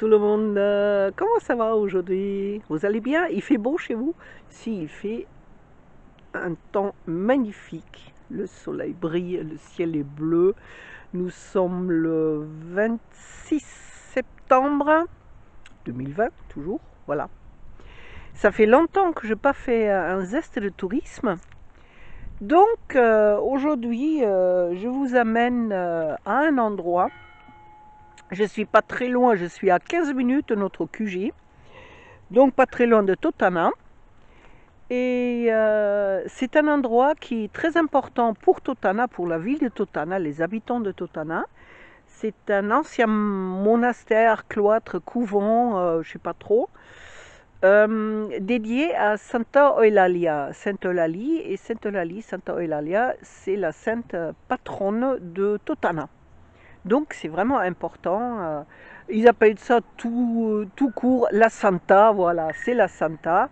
tout le monde, comment ça va aujourd'hui? Vous allez bien? Il fait beau chez vous? Si, il fait un temps magnifique. Le soleil brille, le ciel est bleu. Nous sommes le 26 septembre 2020, toujours, voilà. Ça fait longtemps que je n'ai pas fait un zeste de tourisme. Donc aujourd'hui, je vous amène à un endroit. Je ne suis pas très loin, je suis à 15 minutes de notre QG, donc pas très loin de Totana. Et c'est un endroit qui est très important pour Totana, pour la ville de Totana, les habitants de Totana. C'est un ancien monastère, cloître, couvent, je ne sais pas trop, dédié à Santa Eulalia. Sainte Eulalie et Sainte Eulalie, Santa Eulalia, c'est la sainte patronne de Totana. Donc c'est vraiment important. Ils appellent ça tout court la Santa, voilà, c'est la Santa.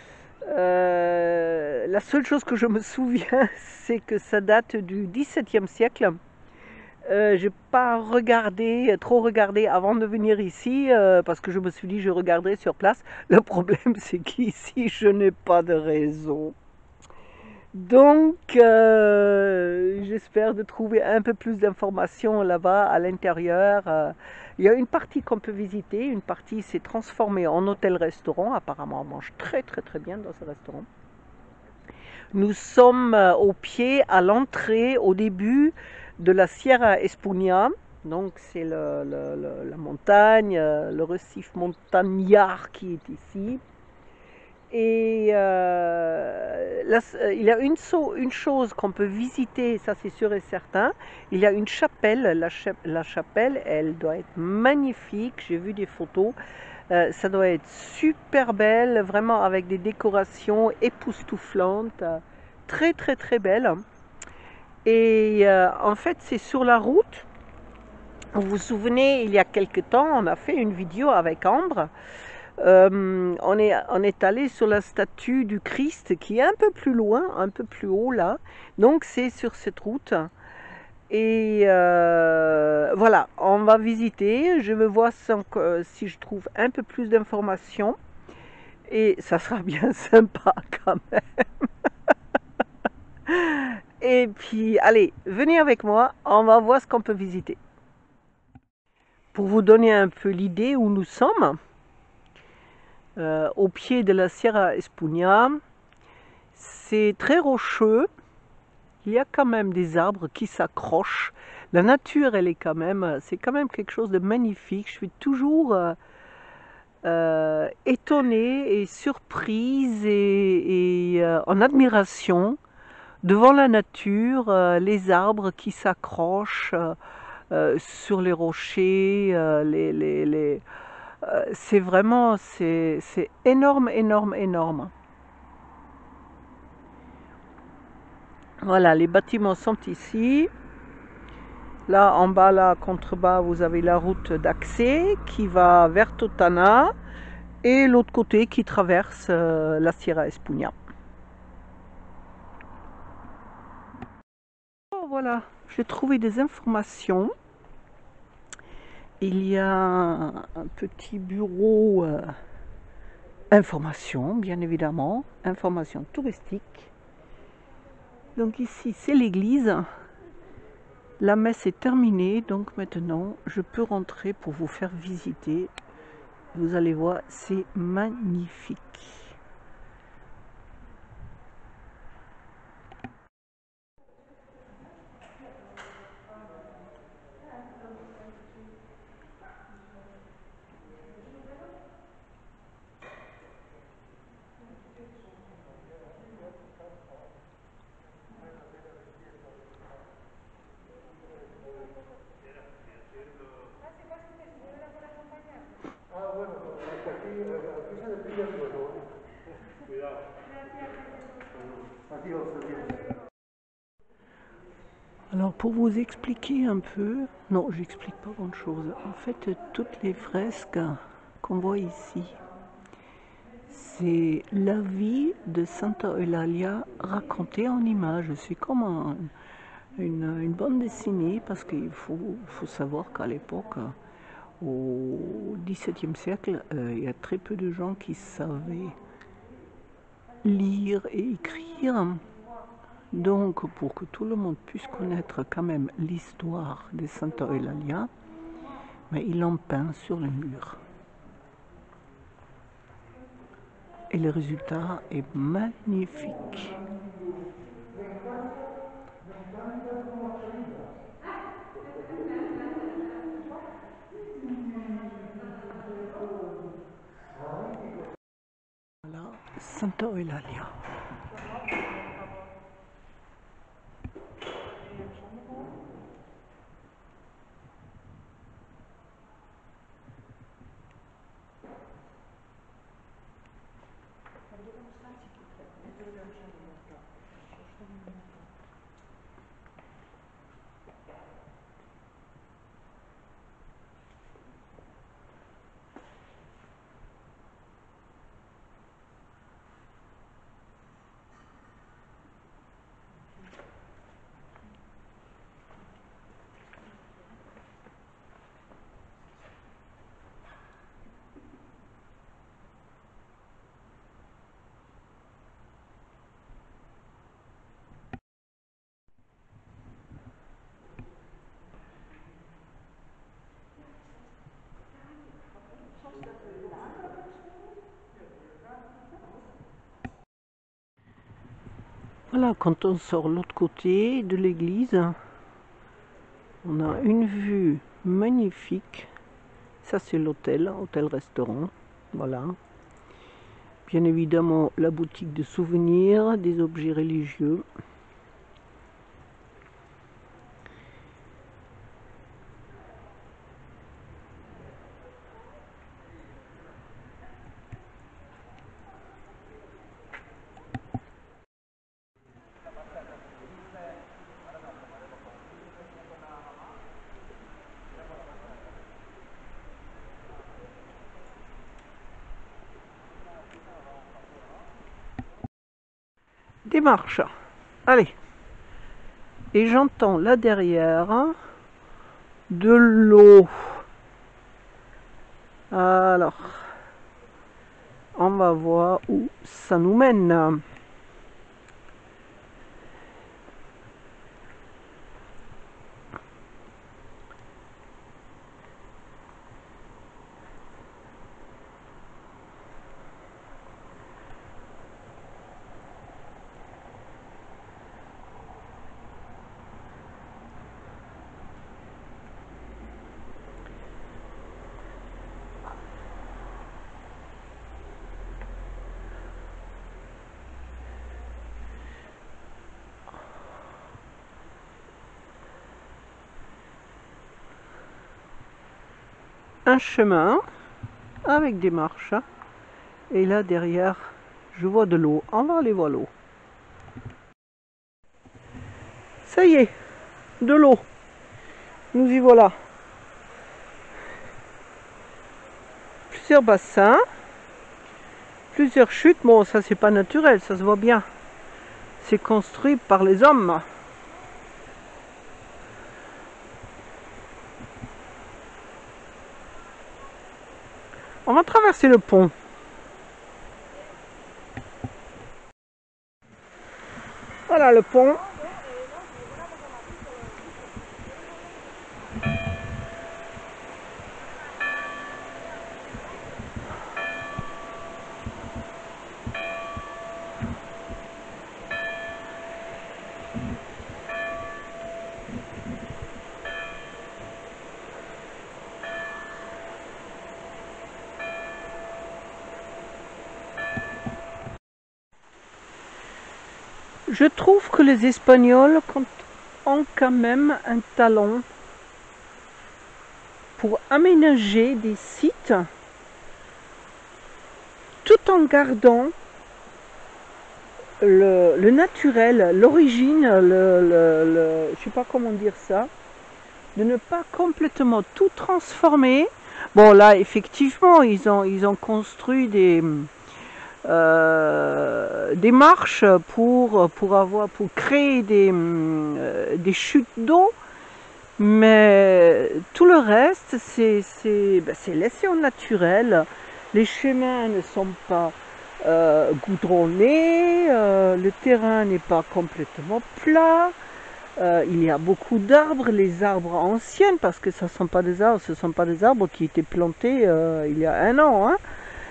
La seule chose que je me souviens, c'est que ça date du XVIIe siècle. Je n'ai pas trop regardé avant de venir ici, parce que je me suis dit je regarderai sur place. Le problème, c'est qu'ici, je n'ai pas de réseau. Donc, j'espère de trouver un peu plus d'informations là-bas à l'intérieur. Il y a une partie qu'on peut visiter, une partie s'est transformée en hôtel-restaurant. Apparemment, on mange très très très bien dans ce restaurant. Nous sommes au pied, à l'entrée, au début de la Sierra Espuña. Donc, c'est la montagne, le récif montagnard qui est ici. Et il y a une chose qu'on peut visiter, ça c'est sûr et certain. Il y a une chapelle, la chapelle, elle doit être magnifique. J'ai vu des photos. Ça doit être super belle, vraiment avec des décorations époustouflantes, très très très belle. Et en fait, c'est sur la route. Vous vous souvenez, il y a quelque temps, on a fait une vidéo avec Ambre. On est allé sur la statue du Christ qui est un peu plus loin, un peu plus haut là. Donc c'est sur cette route. Et voilà, on va visiter. Je vais voir si je trouve un peu plus d'informations. Et ça sera bien sympa quand même. Et puis, allez, venez avec moi, on va voir ce qu'on peut visiter. Pour vous donner un peu l'idée où nous sommes, au pied de la Sierra Espuña, c'est très rocheux. Il y a quand même des arbres qui s'accrochent. La nature, c'est quand même quelque chose de magnifique. Je suis toujours étonnée et surprise et en admiration devant la nature, les arbres qui s'accrochent sur les rochers, c'est vraiment, c'est énorme, énorme, énorme. Voilà, les bâtiments sont ici. Là, en bas, là, contrebas, vous avez la route d'accès qui va vers Totana et l'autre côté qui traverse la Sierra Espuña. Oh, voilà, j'ai trouvé des informations. Il y a un petit bureau information, bien évidemment, information touristique. Donc ici, c'est l'église. La messe est terminée, donc maintenant, je peux rentrer pour vous faire visiter. Vous allez voir, c'est magnifique. Alors pour vous expliquer un peu, non, j'explique pas grand chose. En fait, toutes les fresques qu'on voit ici, c'est la vie de Santa Eulalia racontée en images. C'est comme une bande dessinée parce qu'il faut savoir qu'à l'époque, Au XVIIe siècle, il y a très peu de gens qui savaient lire et écrire. Donc, pour que tout le monde puisse connaître quand même l'histoire de Santa Eulalia, mais il en peint sur le mur. Et le résultat est magnifique. Voilà, Santa Eulalia. Voilà, quand on sort l'autre côté de l'église, on a une vue magnifique. Ça, c'est l'hôtel, hôtel-restaurant. Voilà. Bien évidemment, la boutique de souvenirs, des objets religieux. Des marches. Allez. Et j'entends là derrière de l'eau. Alors, on va voir où ça nous mène. Un chemin avec des marches. Et là derrière, je vois de l'eau. On va aller voir l'eau. Ça y est, de l'eau. Nous y voilà. Plusieurs bassins, plusieurs chutes. Bon, ça c'est pas naturel, ça se voit bien. C'est construit par les hommes. On va traverser le pont. Voilà le pont. Je trouve que les Espagnols ont quand même un talent pour aménager des sites tout en gardant le naturel, l'origine, je sais pas comment dire ça, de ne pas complètement tout transformer. Bon là effectivement ils ont construit des marches pour créer des chutes d'eau, Mais tout le reste, c'est laissé au naturel. Les chemins ne sont pas goudronnés, le terrain n'est pas complètement plat. Il y a beaucoup d'arbres, les arbres anciens, parce que ce ne sont pas des arbres, qui étaient plantés il y a 1 an. Hein.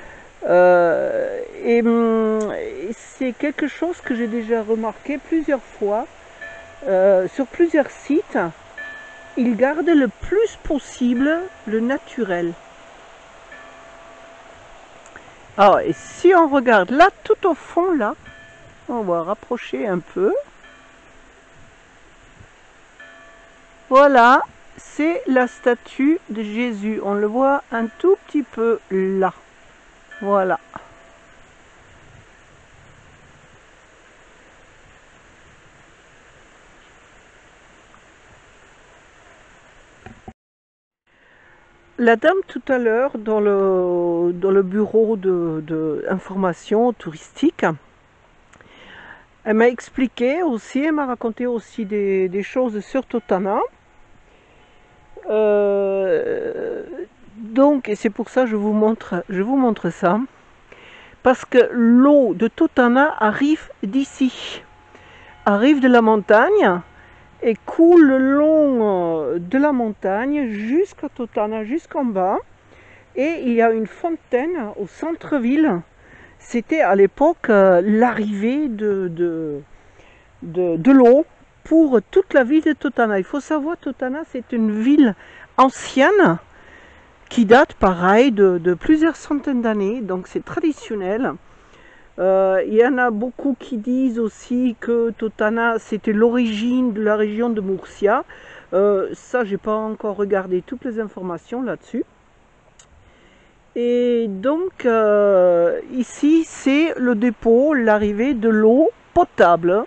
Et c'est quelque chose que j'ai déjà remarqué plusieurs fois sur plusieurs sites. Ils gardent le plus possible le naturel. Alors, et si on regarde là, tout au fond, là, on va rapprocher un peu. Voilà, c'est la statue de Jésus. On le voit un tout petit peu là. Voilà. La dame tout à l'heure dans le bureau d'information touristique, elle m'a expliqué aussi, elle m'a raconté aussi des choses sur Totana. Donc, et c'est pour ça que je vous montre ça, parce que l'eau de Totana arrive d'ici, arrive de la montagne et coule le long de la montagne jusqu'à Totana, jusqu'en bas. Et il y a une fontaine au centre-ville. C'était à l'époque l'arrivée de l'eau pour toute la ville de Totana. Il faut savoir, Totana, c'est une ville ancienne qui date pareil de plusieurs centaines d'années, donc c'est traditionnel. Il y en a beaucoup qui disent aussi que Totana c'était l'origine de la région de Murcia. Ça, j'ai pas encore regardé toutes les informations là-dessus. Et donc ici c'est le dépôt, l'arrivée de l'eau potable.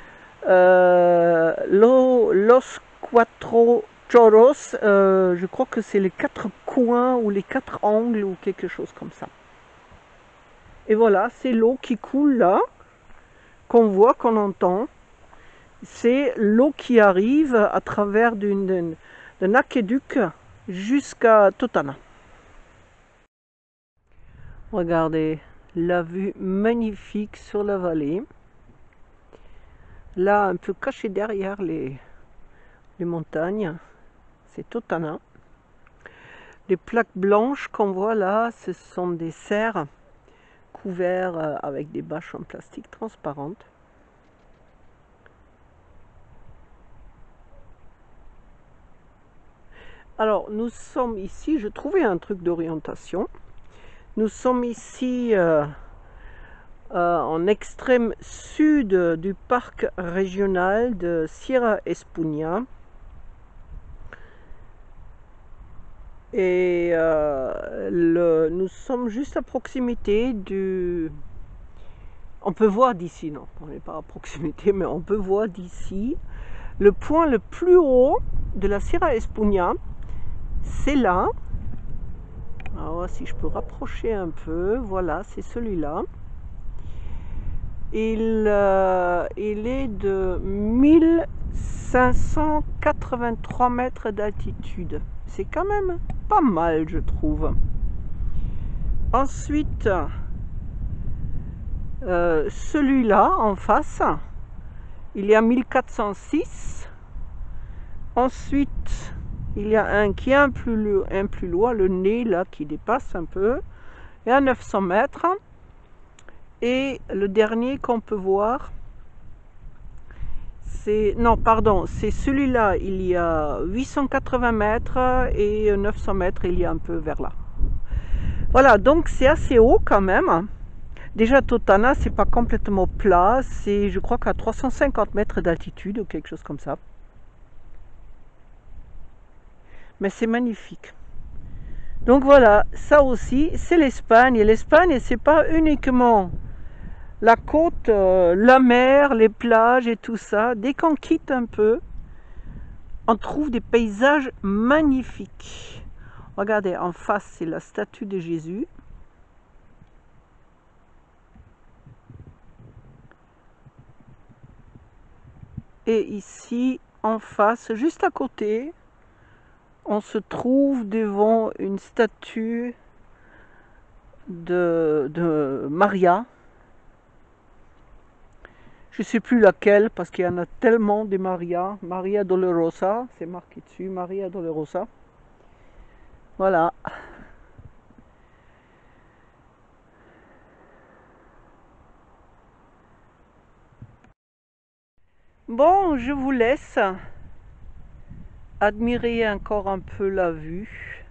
Los Cuatro Choros, je crois que c'est les 4 coins ou les 4 angles ou quelque chose comme ça. Et voilà, c'est l'eau qui coule là, qu'on voit, qu'on entend. C'est l'eau qui arrive à travers d'un aqueduc jusqu'à Totana. Regardez la vue magnifique sur la vallée. Là, un peu caché derrière les montagnes, c'est Totana. Les plaques blanches qu'on voit là, ce sont des cerfs couverts avec des bâches en plastique transparentes. Alors, nous sommes ici, je trouvais un truc d'orientation. Nous sommes ici en extrême sud du parc régional de Sierra Espuña. Et nous sommes juste à proximité du... On peut voir d'ici, non, on n'est pas à proximité, mais on peut voir d'ici le point le plus haut de la Sierra Espuña. C'est là. Alors, si je peux rapprocher un peu, voilà, c'est celui-là. Il est de 1583 mètres d'altitude. C'est quand même pas mal, je trouve. Ensuite, celui-là en face, il y a 1406. Ensuite, il y a un qui est un plus loin, le nez là qui dépasse un peu, et à 900 mètres. Et le dernier qu'on peut voir, c'est celui-là, il y a 880 mètres et 900 mètres, il y a un peu vers là. Voilà, donc c'est assez haut quand même. Déjà Totana, c'est pas complètement plat, c'est je crois qu'à 350 mètres d'altitude ou quelque chose comme ça. Mais c'est magnifique. Donc voilà, ça aussi, c'est l'Espagne. Et l'Espagne, c'est pas uniquement la côte, la mer, les plages et tout ça. Dès qu'on quitte un peu, on trouve des paysages magnifiques. Regardez, en face, c'est la statue de Jésus. Et ici, en face, juste à côté, on se trouve devant une statue de Maria. Je ne sais plus laquelle parce qu'il y en a tellement de Maria. Maria Dolorosa, c'est marqué dessus, Maria Dolorosa. Voilà. Bon, je vous laisse admirer encore un peu la vue.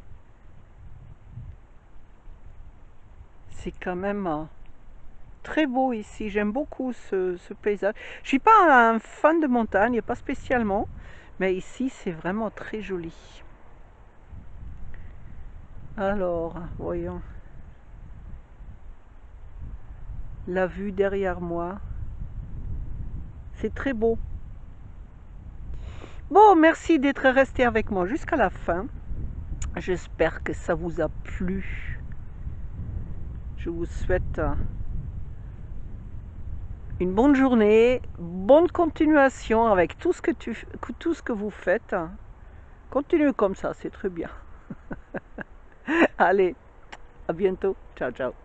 C'est quand même très beau ici. J'aime beaucoup ce paysage. Je suis pas un fan de montagne, pas spécialement, mais ici c'est vraiment très joli. Alors, voyons la vue derrière moi. C'est très beau. Bon, merci d'être resté avec moi jusqu'à la fin. J'espère que ça vous a plu. Je vous souhaite une bonne journée, bonne continuation avec tout ce que vous faites. Continuez comme ça, c'est très bien. Allez, à bientôt. Ciao, ciao.